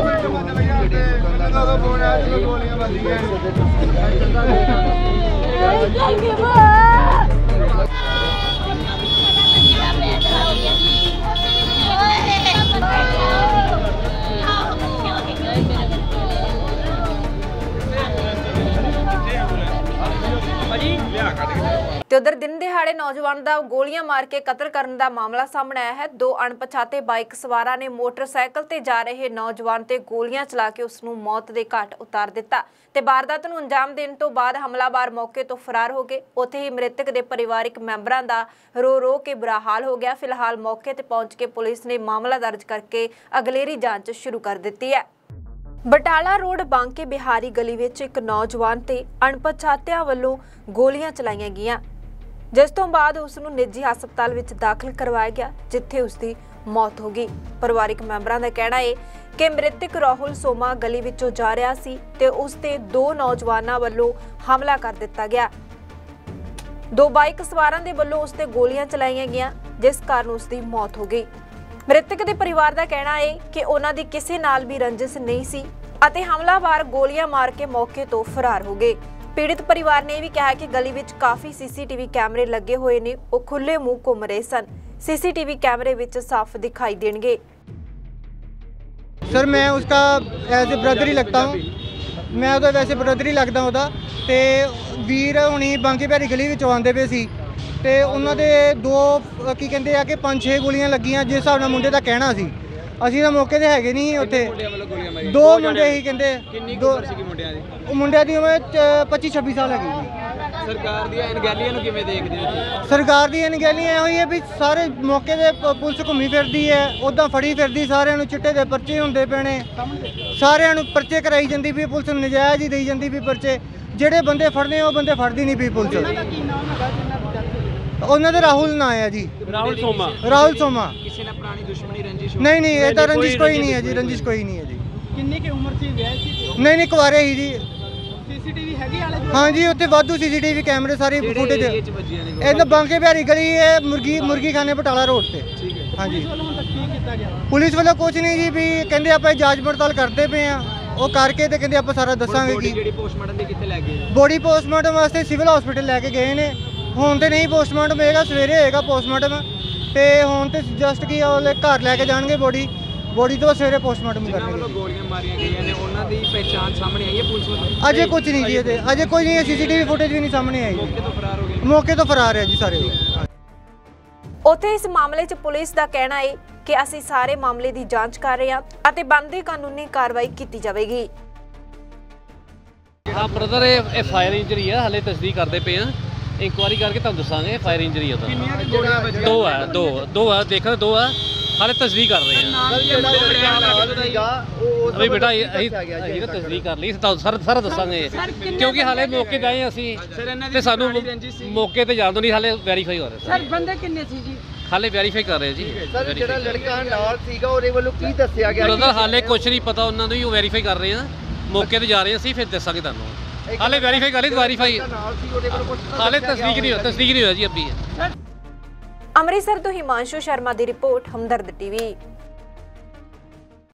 ਤੇ ਉਧਰ ਦਿਨ ਦਿਹਾੜੇ ਨੌਜਵਾਨ ਦਾ ਗੋਲੀਆਂ ਮਾਰ ਕੇ ਕਤਲ ਕਰਨ ਦਾ ਮਾਮਲਾ ਸਾਹਮਣੇ ਆਇਆ ਹੈ। ਦੋ ਅਣਪਛਾਤੇ ਬਾਈਕ ਸਵਾਰਾਂ ਨੇ ਮੋਟਰਸਾਈਕਲ ਤੇ ਜਾ ਰਹੇ ਨੌਜਵਾਨ ਤੇ ਗੋਲੀਆਂ ਚਲਾ ਕੇ ਉਸ ਨੂੰ ਮੌਤ ਦੇ ਘਾਟ ਉਤਾਰ ਦਿੱਤਾ ਤੇ ਵਾਰਦਾਤ ਨੂੰ ਅੰਜਾਮ ਦੇਣ ਤੋਂ ਬਾਅਦ ਹਮਲਾਵਰ ਮੌਕੇ ਤੋਂ ਫਰਾਰ ਹੋ ਗਏ। ਉੱਥੇ ਹੀ ਮ੍ਰਿਤਕ ਦੇ ਪਰਿਵਾਰਕ ਮੈਂਬਰਾਂ ਦਾ ਰੋ ਕੇ ਬੁਰਾ ਹਾਲ ਹੋ ਗਿਆ। ਫਿਲਹਾਲ ਮੌਕੇ ਤੇ ਪਹੁੰਚ ਕੇ ਪੁਲਿਸ ਨੇ ਮਾਮਲਾ ਦਰਜ ਕਰਕੇ ਅਗਲੇਰੀ ਜਾਂਚ ਸ਼ੁਰੂ ਕਰ ਦਿੱਤੀ ਹੈ। ਬਟਾਲਾ रोड बांके बिहारी गली विच एक नौजवान ते अणपछातियां वल्लों गोलियां चलाईयां गईयां, जिस तो बाद उसनूं निजी हस्पताल विच दाखिल करवाया गया, जिथे उसकी मौत हो गई। परिवारिक मैंबरां दा कहना है कि मृतक राहुल सोमा गली विचों जा रहा सी ते उस ते दो नौजवानां वल्लों हमला कर दिता गया। दो बाइक सवारां दे वल्लों उस ते गोलियां चलाईयां गईयां, जिस कारण उसकी मौत हो गई। मृतक के परिवार का कहना है कि उन्हां दी किसी नाल भी रंजिश नहीं सी अते हमलावर गोलियां मार के मौके तो फरार हो गए। पीड़ित परिवार ने भी कहा कि गली विच काफी सीसीटीवी कैमरे लगे हुए ने, वो खुले मुंह घूम रहे सन। सीसीटीवी कैमरे विच साफ दिखाई देंगे। सर मैं उसका एज ए ब्रदर ही लगता हूँ, मैं ਉਹਦਾ वैसे ब्रदर ही लगता ਉਹਦਾ ਤੇ ਵੀਰ ਹੁਣੀ ਬਾਂਕੇ ਬਿਹਾਰੀ ਗਲੀ ਵਿੱਚ ਆਉਂਦੇ ਪਏ ਸੀ ਤੇ ਉਹਨਾਂ ਦੇ ਦੋ ਕੀ ਕਹਿੰਦੇ ਆ ਕਿ 5-6 ਗੋਲੀਆਂ ਲੱਗੀਆਂ, ਜਿਸ ਹਿਸਾਬ ਨਾਲ ਮੁੰਡੇ ਦਾ ਕਹਿਣਾ ਸੀ। ਅਸੀਂ ਤਾਂ ਮੌਕੇ ਤੇ ਹੈਗੇ ਨਹੀਂ ਉੱਥੇ। ਦੋ ਮੁੰਡੇ ਹੀ ਕਹਿੰਦੇ। ਕਿੰਨੀ ਉਮਰ ਸੀ ਮੁੰਡਿਆਂ ਦੀ? ਉਹ ਮੁੰਡਿਆਂ ਦੀ ਉਮਰ 25-26 ਸਾਲ ਹੈਗੀ ਜੀ। ਸਰਕਾਰ ਦੀਆਂ ਅਣਗਹਿਲੀਆਂ ਨੂੰ ਕਿਵੇਂ ਦੇਖਦੇ ਹੋ ਜੀ? ਸਰਕਾਰ ਦੀ ਅਣਗਹਿਲੀ ਇਹੋ ਹੀ ਹੈ ਵੀ ਸਾਰੇ ਮੌਕੇ ਤੇ ਪੁਲਿਸ ਘੁੰਮੀ ਫਿਰਦੀ ਹੈ, ਉੱਦਾਂ ਫੜੀ ਫਿਰਦੀ, ਸਾਰਿਆਂ ਨੂੰ ਚਿੱਟੇ ਦੇ ਪਰਚੇ ਹੁੰਦੇ ਪਏ ਨੇ, ਸਾਰਿਆਂ ਨੂੰ ਪਰਚੇ ਕਰਾਈ ਜਾਂਦੀ ਵੀ ਪੁਲਿਸ ਨੂੰ ਨਜਾਇਜ਼ ਹੀ ਦੇਈ ਜਾਂਦੀ ਵੀ ਪਰਚੇ। ਜਿਹੜੇ ਬੰਦੇ ਫੜਨੇ ਉਹ ਬੰਦੇ ਫੜਦੀ ਨਹੀਂ ਪਈ ਪੁਲਿਸ। ਉਹਨਾਂ ਦੇ ਰਾਹੁਲ ਨਾਂ ਹੈ ਜੀ, ਰਾਹੁਲ ਸੋਮਾ। ਕਿਸੇ ਨਾਲ ਪੁਰਾਣੀ ਦੁਸ਼ਮਣੀ ਰੰਜਿਸ਼? ਨਹੀਂ ਇਹਦਾ ਰੰਜਿਸ਼ ਕੋਈ ਨਹੀਂ ਹੈ ਜੀ, ਰੰਜਿਸ਼ ਕੋਈ ਨਹੀਂ ਹੈ ਜੀ। ਕਿੰਨੀ ਕਿ ਉਮਰ ਸੀ? ਵਿਆਹ ਸੀ? ਨਹੀਂ ਕੁਆਰੇ ਹੀ ਜੀ। ਸੀਸੀਟੀਵੀ ਹੈਗੀ ਆਲੇ? ਹਾਂ ਜੀ, ਉੱਥੇ ਵਾਧੂ ਸੀਸੀਟੀਵੀ ਕੈਮਰੇ ਸਾਰੀ ਫੁਟੇਜ। ਇਹਨਾਂ ਬਾਂਕੇ ਬਿਹਾਰੀ ਗਲੀ ਹੈ, ਮੁਰਗੀ ਖਾਨੇ ਬਟਾਲਾ ਰੋਡ ਤੇ। ਹਾਂ ਜੀ। ਪੁਲਿਸ ਵੱਲੋਂ ਕੁਝ ਨਹੀਂ ਜੀ, ਵੀ ਕਹਿੰਦੇ ਆਪਾਂ ਜਾਂਚ ਪੜਤਾਲ ਕਰਦੇ ਪਏ ਆ, ਉਹ ਕਰਕੇ ਤੇ ਕਹਿੰਦੇ ਆਪਾਂ ਸਾਰਾ ਦੱਸਾਂਗੇ। ਕਿ ਜਿਹੜੀ ਪੋਸਟਮਾਰਟਮ ਦੇ ਕਿੱਥੇ ਲੈ ਗਏ? ਬੋਡੀ ਪੋਸਟਮਾਰਟਮ ਵਾਸਤੇ ਸਿਵਲ ਹਸਪੀਟਲ ਲੈ ਕੇ ਗਏ ਨੇ। ਹੁਣ ਤੇ ਨਹੀਂ ਪੋਸਟਮਾਰਟਮ ਹੋਏਗਾ, ਸਵੇਰੇ ਹੋਏਗਾ ਪੋਸਟਮਾਰਟਮ। ਤੇ ਹੁਣ ਤੇ ਜਸਟ ਕੀ ਉਹਲੇ ਘਰ ਲੈ ਕੇ ਜਾਣਗੇ ਬੋਡੀ ਤੋਂ ਸਵੇਰੇ ਪੋਸਟਮਾਰਟਮ ਕਰਨਗੇ। ਜਿਨ੍ਹਾਂ ਵੱਲੋਂ ਗੋਲੀਆਂ ਮਾਰੀਆਂ ਗਈਆਂ ਨੇ ਉਹਨਾਂ ਦੀ ਪਹਿਚਾਣ ਸਾਹਮਣੇ ਆਈ ਹੈ ਪੁਲਿਸ ਵੱਲੋਂ? ਅਜੇ ਕੁਝ ਨਹੀਂ ਜੀ, ਇਹਦੇ ਅਜੇ ਕੋਈ ਨਹੀਂ ਹੈ। ਸੀਸੀਟੀਵੀ ਫੁਟੇਜ ਵੀ ਨਹੀਂ ਸਾਹਮਣੇ ਆਈ। ਮੌਕੇ ਤੋਂ ਫਰਾਰ ਹੋ ਗਏ? ਮੌਕੇ ਤੋਂ ਫਰਾਰ ਹੈ ਜੀ ਸਾਰੇ। ਉੱਥੇ ਇਸ ਮਾਮਲੇ 'ਚ ਪੁਲਿਸ ਦਾ ਕਹਿਣਾ ਹੈ ਕਿ ਅਸੀਂ ਸਾਰੇ ਮਾਮਲੇ ਦੀ ਜਾਂਚ ਕਰ ਰਹੇ ਹਾਂ ਅਤੇ ਬਣਦੀ ਕਾਨੂੰਨੀ ਕਾਰਵਾਈ ਕੀਤੀ ਜਾਵੇਗੀ। हाँ ब्रदर, ये फायर इंजरी है, हाले तस्दीक करते पे हैं, इंक्वायरी करके तुम दसांगे। फायर इंजरी है दो है, देखा दो है, हाले तस्दीक कर रहे हैं अभी बेटा। यही तस्दीक कर ली, सारा दसांगे क्योंकि हाले मौके पे आए असीं सानू मौके ते जान दो नहीं, हाले वैरीफाई हो रहा है। सर बंदे किन्ने सी जी? हाले वैरीफाई कर रहे हैं जी। सर ਜਿਹੜਾ ਲੜਕਾ ਨਾਲ ਸੀਗਾ ਉਹਦੇ ਵੱਲੋਂ ਕੀ ਦੱਸਿਆ ਗਿਆ? ब्रदर हाले कुछ नहीं पता, उन्होंने ही वैरीफाई कर रहे हैं, मौके ਤੇ ਜਾ ਰਹੇ ਅਸੀਂ, ਫਿਰ ਦੱਸਾਂਗੇ ਤੁਹਾਨੂੰ। ਹਾਲੇ ਵੈਰੀਫਾਈ ਕਰ ਲਈ, ਵੈਰੀਫਾਈ ਹਾਲੇ ਤਸਦੀਕ ਨਹੀਂ ਹੋਇਆ ਜੀ। ਅਭੀ ਅੰਮ੍ਰਿਤਸਰ ਤੋਂ ਹਿਮਾਂਸ਼ੂ ਸ਼ਰਮਾ ਦੀ ਰਿਪੋਰਟ, ਹਮਦਰਦ ਟੀਵੀ।